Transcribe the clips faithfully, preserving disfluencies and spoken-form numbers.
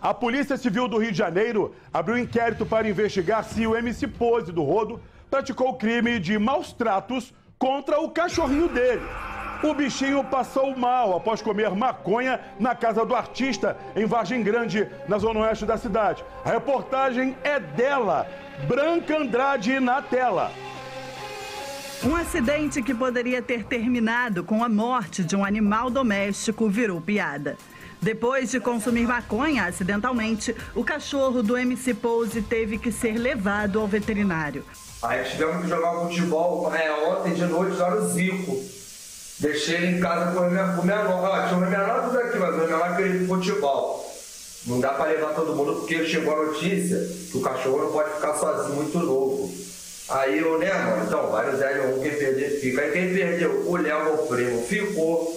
A Polícia Civil do Rio de Janeiro abriu inquérito para investigar se o M C Pose do Rodo praticou o crime de maus tratos contra o cachorrinho dele. O bichinho passou mal após comer maconha na casa do artista em Vargem Grande, na zona oeste da cidade. A reportagem é dela, Branca Andrade, na tela. Um acidente que poderia ter terminado com a morte de um animal doméstico virou piada. Depois de consumir maconha acidentalmente, o cachorro do M C Pose teve que ser levado ao veterinário. Aí tivemos que jogar futebol é, ontem de noite lá no Zico. Deixei ele em casa com o menor. Ó, tinha o menor tudo aqui, mas o menor queria ir pro futebol. Não dá pra levar todo mundo porque chegou a notícia que o cachorro não pode ficar sozinho muito novo. Aí eu, né, mano? Então vai no zero um, quem perder fica. Aí quem perdeu? O Léo, meu primo, ficou.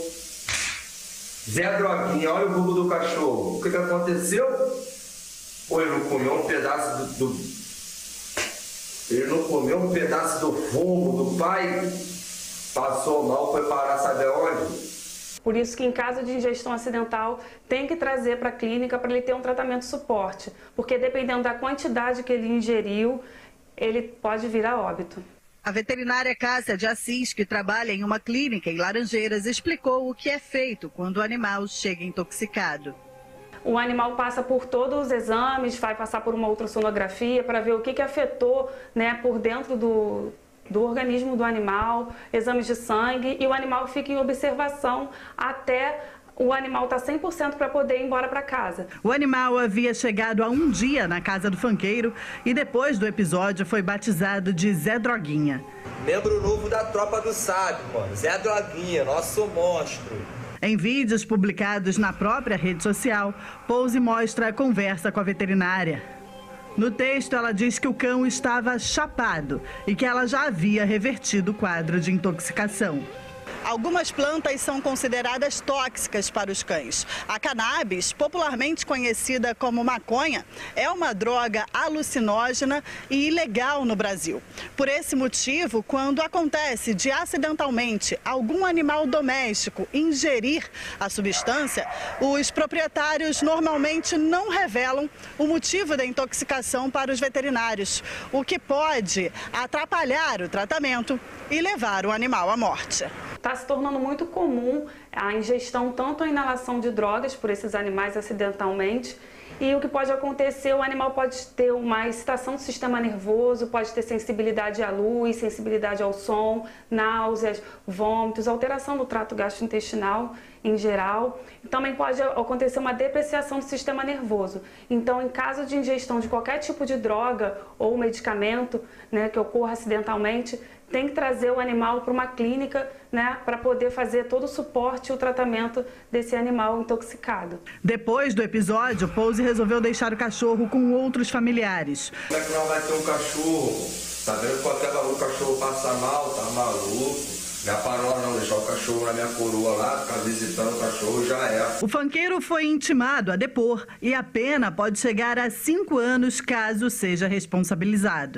Zé Droguinha, olha o Google do cachorro. O que que aconteceu? Pô, ele não comeu um pedaço do... do... Ele não comeu um pedaço do fumo do pai. Passou mal, foi parar, sabe onde? Por isso que em caso de ingestão acidental, tem que trazer para a clínica para ele ter um tratamento de suporte. Porque dependendo da quantidade que ele ingeriu, ele pode vir a óbito. A veterinária Cássia de Assis, que trabalha em uma clínica em Laranjeiras, explicou o que é feito quando o animal chega intoxicado. O animal passa por todos os exames, vai passar por uma ultrassonografia para ver o que, que afetou, né, por dentro do... do organismo do animal, exames de sangue, e o animal fica em observação até o animal estar cem por cento para poder ir embora para casa. O animal havia chegado há um dia na casa do funkeiro e depois do episódio foi batizado de Zé Droguinha. Membro novo da tropa do sábio, mano. Zé Droguinha, nosso monstro. Em vídeos publicados na própria rede social, Pose mostra a conversa com a veterinária. No texto, ela diz que o cão estava chapado e que ela já havia revertido o quadro de intoxicação. Algumas plantas são consideradas tóxicas para os cães. A cannabis, popularmente conhecida como maconha, é uma droga alucinógena e ilegal no Brasil. Por esse motivo, quando acontece de acidentalmente algum animal doméstico ingerir a substância, os proprietários normalmente não revelam o motivo da intoxicação para os veterinários, o que pode atrapalhar o tratamento e levar o animal à morte. Está se tornando muito comum a ingestão, tanto a inalação de drogas por esses animais acidentalmente, e o que pode acontecer, o animal pode ter uma excitação do sistema nervoso, pode ter sensibilidade à luz, sensibilidade ao som, náuseas, vômitos, alteração do trato gastrointestinal em geral. Também pode acontecer uma depreciação do sistema nervoso. Então, em caso de ingestão de qualquer tipo de droga ou medicamento, né, que ocorra acidentalmente, tem que trazer o animal para uma clínica, né, para poder fazer todo o suporte e o tratamento desse animal intoxicado. Depois do episódio, Pose resolveu deixar o cachorro com outros familiares. Como é que não vai ter um cachorro? Tá vendo que qualquer valor o cachorro passa mal, tá maluco? Minha parola não deixar o cachorro na minha coroa lá, ficar visitando o cachorro já é. O funkeiro foi intimado a depor e a pena pode chegar a cinco anos caso seja responsabilizado.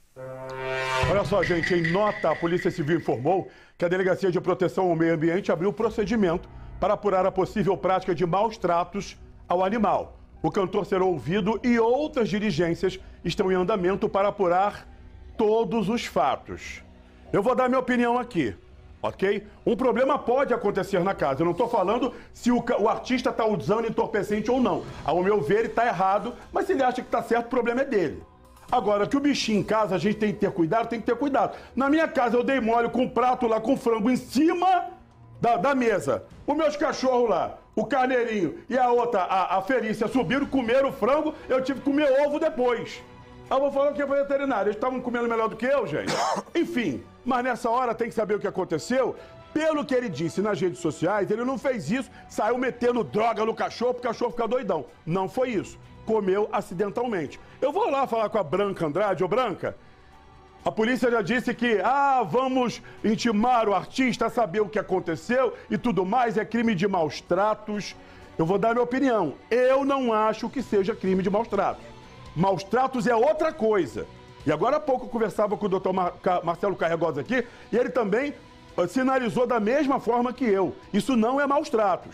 Olha só, gente, em nota, a Polícia Civil informou que a Delegacia de Proteção ao Meio Ambiente abriu procedimento para apurar a possível prática de maus tratos ao animal. O cantor será ouvido e outras diligências estão em andamento para apurar todos os fatos. Eu vou dar minha opinião aqui, ok? Um problema pode acontecer na casa. Eu não estou falando se o, o artista está usando entorpecente ou não. Ao meu ver, ele está errado, mas se ele acha que está certo, o problema é dele. Agora, que o bichinho em casa, a gente tem que ter cuidado, tem que ter cuidado. Na minha casa, eu dei mole com um prato lá com frango em cima da, da mesa. Os meus cachorros lá, o carneirinho e a outra, a, a Felícia, subiram, comeram o frango, eu tive que comer ovo depois. Eu vou falar o que é para veterinário, eles estavam comendo melhor do que eu, gente. Enfim, mas nessa hora tem que saber o que aconteceu. Pelo que ele disse nas redes sociais, ele não fez isso, saiu metendo droga no cachorro, pro cachorro ficar doidão. Não foi isso. Comeu acidentalmente. Eu vou lá falar com a Branca Andrade. Ô, Branca, a polícia já disse que, ah, vamos intimar o artista a saber o que aconteceu e tudo mais, é crime de maus tratos. Eu vou dar minha opinião. Eu não acho que seja crime de maus tratos. Maus tratos é outra coisa. E agora há pouco eu conversava com o doutor Mar Marcelo Carregosa aqui, e ele também uh, sinalizou da mesma forma que eu. Isso não é maus tratos.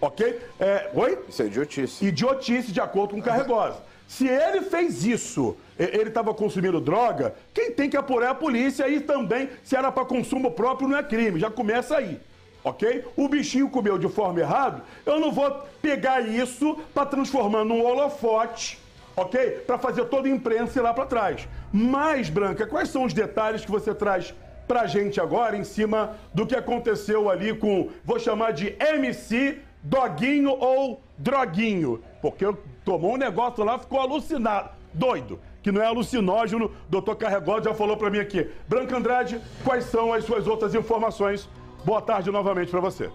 ok? É, oi? Isso é idiotice. Idiotice, de acordo com o Carregosa. Se ele fez isso, ele estava consumindo droga, quem tem que apurar é a polícia e também, se era para consumo próprio, não é crime. Já começa aí, ok? O bichinho comeu de forma errada, eu não vou pegar isso para transformar num holofote, ok? Para fazer toda a imprensa ir lá para trás. Mas, Branca, quais são os detalhes que você traz pra gente agora em cima do que aconteceu ali com, vou chamar de M C Doguinho ou Droguinho? Porque tomou um negócio lá, ficou alucinado, doido, que não é alucinógeno. Doutor Carregosa já falou pra mim aqui. Branca Andrade, quais são as suas outras informações? Boa tarde novamente pra você.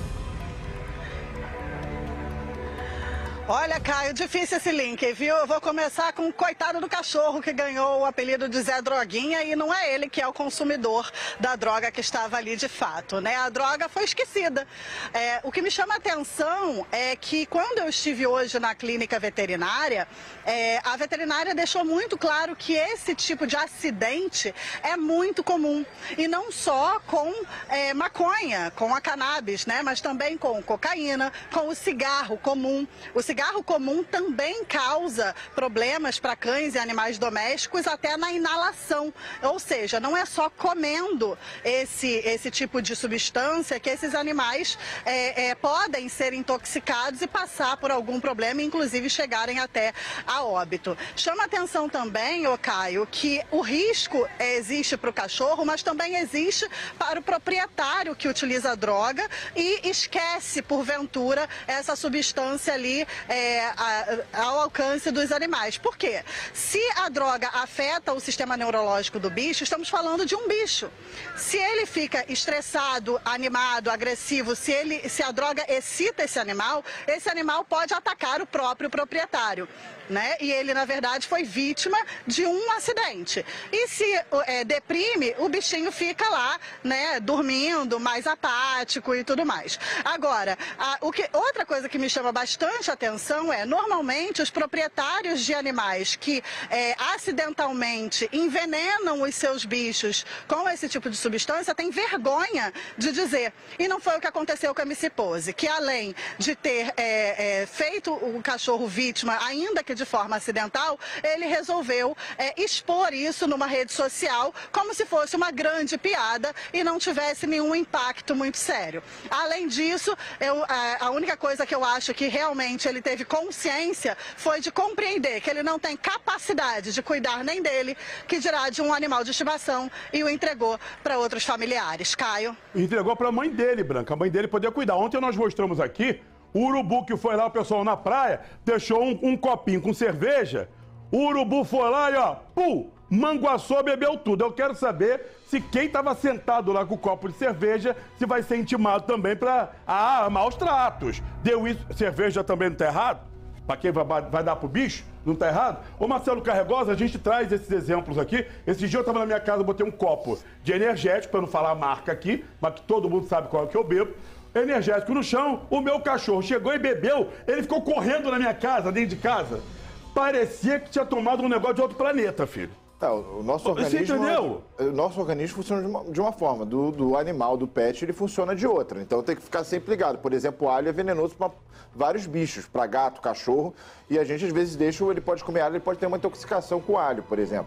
Olha, Caio, difícil esse link, viu? Eu vou começar com o coitado do cachorro que ganhou o apelido de Zé Droguinha e não é ele que é o consumidor da droga que estava ali de fato, né? A droga foi esquecida. É, o que me chama a atenção é que quando eu estive hoje na clínica veterinária, é, a veterinária deixou muito claro que esse tipo de acidente é muito comum. E não só com é, maconha, com a cannabis, né? Mas também com cocaína, com o cigarro comum. O cigarro cigarro comum também causa problemas para cães e animais domésticos até na inalação. Ou seja, não é só comendo esse, esse tipo de substância que esses animais é, é, podem ser intoxicados e passar por algum problema, inclusive chegarem até a óbito. Chama atenção também, ô Caio, que o risco existe para o cachorro, mas também existe para o proprietário que utiliza a droga e esquece, porventura, essa substância ali É, a, ao alcance dos animais. Por quê? Se a droga afeta o sistema neurológico do bicho, estamos falando de um bicho. Se ele fica estressado, animado, agressivo, se, ele, se a droga excita esse animal, esse animal pode atacar o próprio proprietário. Né? E ele, na verdade, foi vítima de um acidente. E se é, deprime, o bichinho fica lá, né, dormindo, mais apático e tudo mais. Agora, a, o que, outra coisa que me chama bastante atenção é, normalmente, os proprietários de animais que é, acidentalmente envenenam os seus bichos com esse tipo de substância têm vergonha de dizer. E não foi o que aconteceu com a M C Pose, que além de ter é, é, feito o cachorro vítima, ainda que de forma acidental, ele resolveu é, expor isso numa rede social como se fosse uma grande piada e não tivesse nenhum impacto muito sério. Além disso, eu, a, a única coisa que eu acho que realmente ele teve consciência foi de compreender que ele não tem capacidade de cuidar nem dele, que dirá de um animal de estimação, e o entregou para outros familiares. Caio? Entregou para a mãe dele, Branca. A mãe dele podia cuidar. Ontem nós mostramos aqui o urubu que foi lá, o pessoal na praia, deixou um, um copinho com cerveja. O urubu foi lá e, ó, pum, manguaçou, bebeu tudo. Eu quero saber se quem estava sentado lá com o copo de cerveja, se vai ser intimado também para ah, maus tratos. Deu isso, cerveja também não tá errado? Para quem vai, vai dar pro bicho? Não tá errado? Ô Marcelo Carregosa, a gente traz esses exemplos aqui. Esse dia eu tava na minha casa, botei um copo de energético, para não falar a marca aqui, mas que todo mundo sabe qual é que eu bebo. Energético no chão, o meu cachorro chegou e bebeu, ele ficou correndo na minha casa, dentro de casa. Parecia que tinha tomado um negócio de outro planeta, filho. Tá, o nosso organismo, Você entendeu? O nosso organismo funciona de uma, de uma forma, do, do animal, do pet, ele funciona de outra. Então tem que ficar sempre ligado. Por exemplo, o alho é venenoso para vários bichos, para gato, cachorro, e a gente às vezes deixa, ele pode comer alho, ele pode ter uma intoxicação com alho, por exemplo.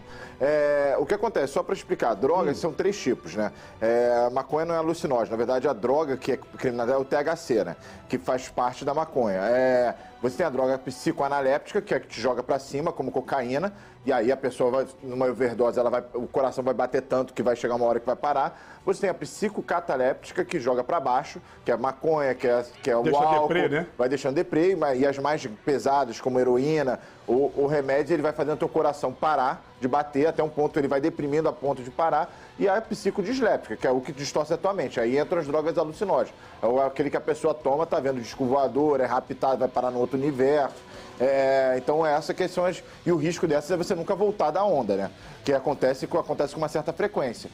É, o que acontece, só para explicar, drogas hum. são três tipos, né? É, a maconha não é alucinógena, na verdade a droga que é criminalizada é o T H C, né? Que faz parte da maconha. É, você tem a droga psicoanaléptica, que é que te joga para cima, como cocaína, e aí a pessoa vai, numa overdose, ela vai, o coração vai bater tanto que vai chegar uma hora que vai parar. Você tem a psicocataléptica, que joga para baixo, que é a maconha, que é, que é o Deixa álcool, deprê, né? Vai deixando deprê, e as mais pesadas, como heroína, o, o remédio, ele vai fazendo o teu coração parar de bater, até um ponto ele vai deprimindo a ponto de parar, e a psicodisléptica, que é o que distorce a tua mente. Aí entram as drogas alucinógenas. É aquele que a pessoa toma, tá vendo disco voador, é raptado, vai parar no outro universo. É, então, essas questões, e o risco dessas é você nunca voltar da onda, né? Que acontece, acontece com uma certa frequência.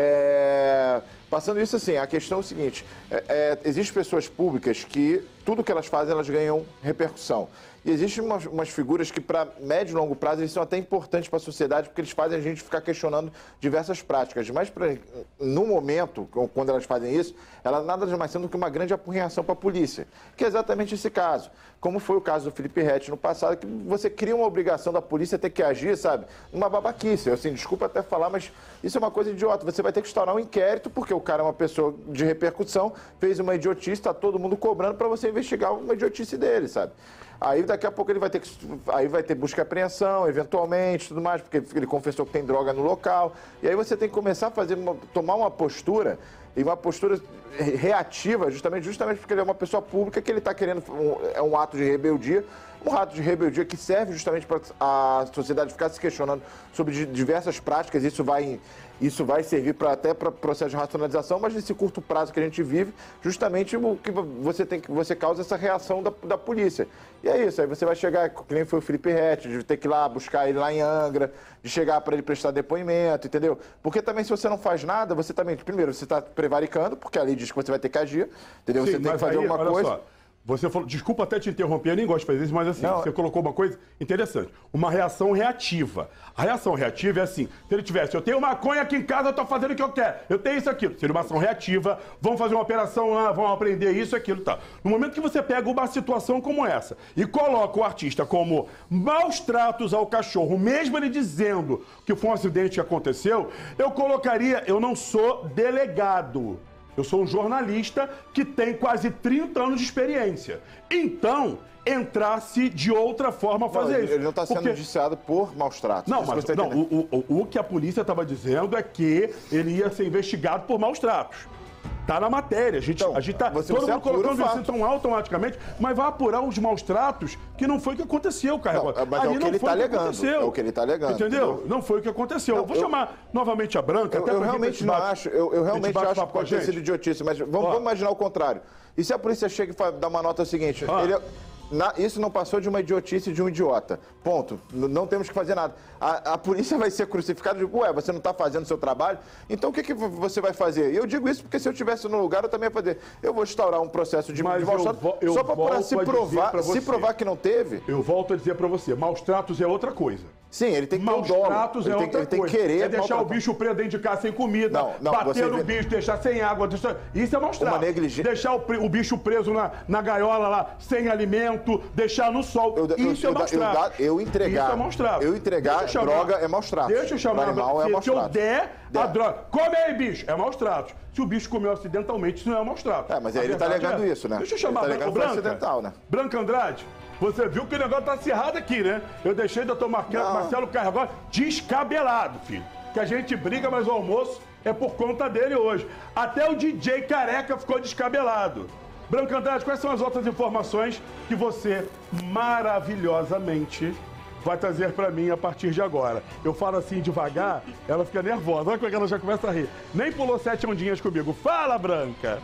É, passando isso assim, a questão é o seguinte, é, é, existem pessoas públicas que tudo que elas fazem, elas ganham repercussão. E existem umas, umas figuras que, para médio e longo prazo, eles são até importantes para a sociedade, porque eles fazem a gente ficar questionando diversas práticas. Mas, pra, no momento, quando elas fazem isso, ela nada mais sendo do que uma grande apurreação para a polícia. Que é exatamente esse caso. Como foi o caso do Felipe Ret no passado, que você cria uma obrigação da polícia ter que agir, sabe? Uma babaquice. Assim, desculpa até falar, mas isso é uma coisa idiota. Você vai ter que instaurar um inquérito, porque o cara é uma pessoa de repercussão, fez uma idiotice, está todo mundo cobrando para você investigar uma idiotice dele, sabe? Aí daqui a pouco ele vai ter que, aí vai ter busca e apreensão, eventualmente, tudo mais, porque ele confessou que tem droga no local. E aí você tem que começar a fazer uma, tomar uma postura, e uma postura reativa, justamente, justamente porque ele é uma pessoa pública que ele está querendo, um, é um ato de rebeldia, um ato de rebeldia que serve justamente para a sociedade ficar se questionando sobre diversas práticas. Isso vai, isso vai servir pra, até para processo de racionalização, mas nesse curto prazo que a gente vive, justamente o que você tem que você causa essa reação da, da polícia. E é isso, aí você vai chegar, que nem foi o Felipe Ret, de ter que ir lá buscar ele lá em Angra, de chegar para ele prestar depoimento, entendeu? Porque também se você não faz nada, você também, primeiro, você está prevaricando, porque a lei diz que você vai ter que agir, entendeu? Sim, você tem que fazer aí, alguma coisa. Só. Você falou, desculpa até te interromper, eu nem gosto de fazer isso, mas assim, Não. você colocou uma coisa interessante. Uma reação reativa. A reação reativa é assim, se ele tivesse, eu tenho maconha aqui em casa, eu tô fazendo o que eu quero, eu tenho isso, aquilo. Seria uma ação reativa, vamos fazer uma operação lá, vamos aprender isso, aquilo e tal. No momento que você pega uma situação como essa e coloca o artista como maus tratos ao cachorro, mesmo ele dizendo que foi um acidente que aconteceu, eu colocaria, eu não sou delegado. Eu sou um jornalista que tem quase trinta anos de experiência. Então, entrasse de outra forma a fazer não, isso. Ele não está sendo Porque... indiciado por maus tratos. Não, isso mas tá não, o, o, o que a polícia estava dizendo é que ele ia ser investigado por maus tratos. Tá na matéria, a gente, Então, a gente tá você- todo você mundo colocando apura o isso então automaticamente, mas vai apurar os maus tratos que não foi o que aconteceu, cara. Não, mas é o Ali que não ele foi tá o que alegando, aconteceu. é o que ele tá alegando, Entendeu? entendeu? Não foi o que aconteceu. Não, eu vou eu- chamar novamente a Branca, Eu, até eu pra gente realmente esse não bate- acho, eu, eu esse realmente acho que bate-papo com a pode ter gente. sido idiotice, mas vamos, Ó. vamos imaginar o contrário. E se a polícia chega e fa- dá uma nota seguinte, Ó. ele, na- isso não passou de uma idiotice de um idiota. Ponto. N- não temos que fazer nada. A, a polícia vai ser crucificada de, ué, você não está fazendo o seu trabalho? Então o que, que você vai fazer? E eu digo isso porque se eu estivesse no lugar, eu também ia fazer. Eu vou instaurar um processo de, Mas de maus eu tratos vo- eu só para volto se a dizer provar, pra se você. provar que não teve. Eu volto a dizer pra você, maus tratos é outra coisa. Sim, ele tem que ter o Maus dolo. tratos Ele é tem, outra ele tem que coisa. querer é deixar o maltratar. bicho preso dentro de casa sem comida, Não, não, bater você no vê- bicho, deixar sem água. Deixar... Isso é maus tratos. negligência- Deixar o, pre- o bicho preso na, na gaiola lá, sem alimento, deixar no sol. Eu- eu- Isso é eu- maus eu- tratos. eu entregar- Isso é maus tratos. eu entregar Deixa eu chamar- droga é maus tratos. Deixa eu chamar. Pro animal é se, maus se eu tratos. der a Der. droga, come aí, bicho, é maus tratos. Se o bicho comeu acidentalmente, isso não é maus tratos. É, mas aí A ele tá verdade alegando é- isso, né? Deixa eu Ele chamar tá a alegando Branca. que foi acidental, né? Branca Andrade, você viu que o negócio tá acirrado aqui, né? Eu deixei o doutor Mar... Não. Marcelo Carregó descabelado, filho. Que a gente briga, mas o almoço é por conta dele hoje. Até o D J Careca ficou descabelado. Branca Andrade, quais são as outras informações que você maravilhosamente vai trazer pra mim a partir de agora? Eu falo assim devagar, ela fica nervosa. Olha como é que ela já começa a rir. Nem pulou sete ondinhas comigo. Fala, Branca!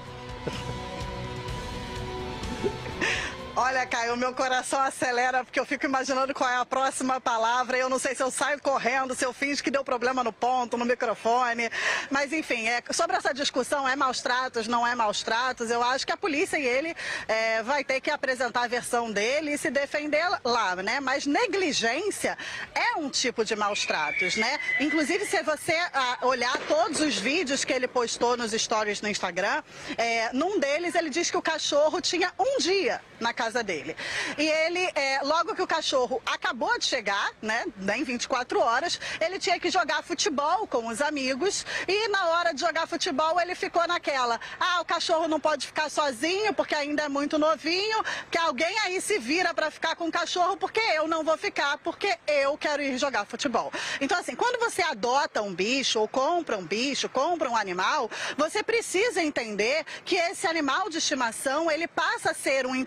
Olha, Caio, meu coração acelera porque eu fico imaginando qual é a próxima palavra. Eu não sei se eu saio correndo, se eu finjo que deu problema no ponto, no microfone. Mas, enfim, é, sobre essa discussão, é maus tratos, não é maus tratos, eu acho que a polícia e ele é, vai ter que apresentar a versão dele e se defender lá, né? Mas negligência é um tipo de maus tratos, né? Inclusive, se você ah, olhar todos os vídeos que ele postou nos stories no Instagram, é, num deles ele diz que o cachorro tinha um dia na casa dele. E ele, é, logo que o cachorro acabou de chegar, né, em vinte e quatro horas, ele tinha que jogar futebol com os amigos e na hora de jogar futebol ele ficou naquela, ah, o cachorro não pode ficar sozinho porque ainda é muito novinho, que alguém aí se vira para ficar com o cachorro porque eu não vou ficar, porque eu quero ir jogar futebol. Então assim, quando você adota um bicho ou compra um bicho, compra um animal, você precisa entender que esse animal de estimação, ele passa a ser um integrante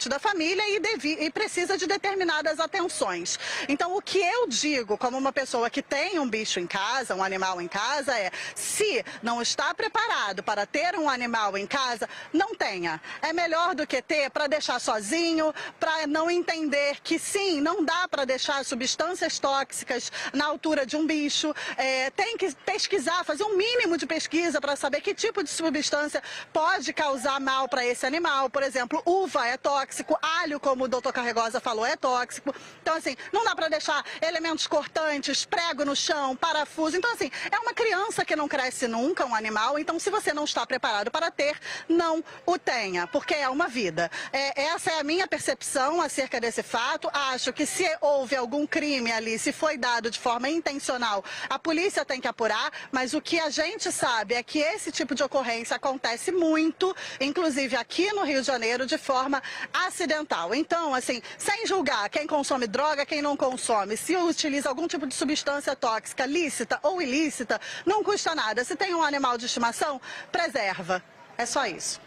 integrante da família e, devi, e precisa de determinadas atenções. Então, o que eu digo como uma pessoa que tem um bicho em casa, um animal em casa, é: se não está preparado para ter um animal em casa, não tenha. É melhor do que ter para deixar sozinho, para não entender que sim, não dá para deixar substâncias tóxicas na altura de um bicho. É, tem que pesquisar, fazer um mínimo de pesquisa para saber que tipo de substância pode causar mal para esse animal. Por exemplo, uva é tóxico, alho, como o doutor Carregosa falou, é tóxico. Então, assim, não dá para deixar elementos cortantes, prego no chão, parafuso. Então, assim, é uma criança que não cresce nunca, um animal. Então, se você não está preparado para ter, não o tenha, porque é uma vida. É, essa é a minha percepção acerca desse fato. Acho que se houve algum crime ali, se foi dado de forma intencional, a polícia tem que apurar, mas o que a gente sabe é que esse tipo de ocorrência acontece muito, inclusive aqui no Rio de Janeiro, de forma acidental. Então, assim, sem julgar quem consome droga, quem não consome, se utiliza algum tipo de substância tóxica, lícita ou ilícita, não custa nada. Se tem um animal de estimação, preserva. É só isso.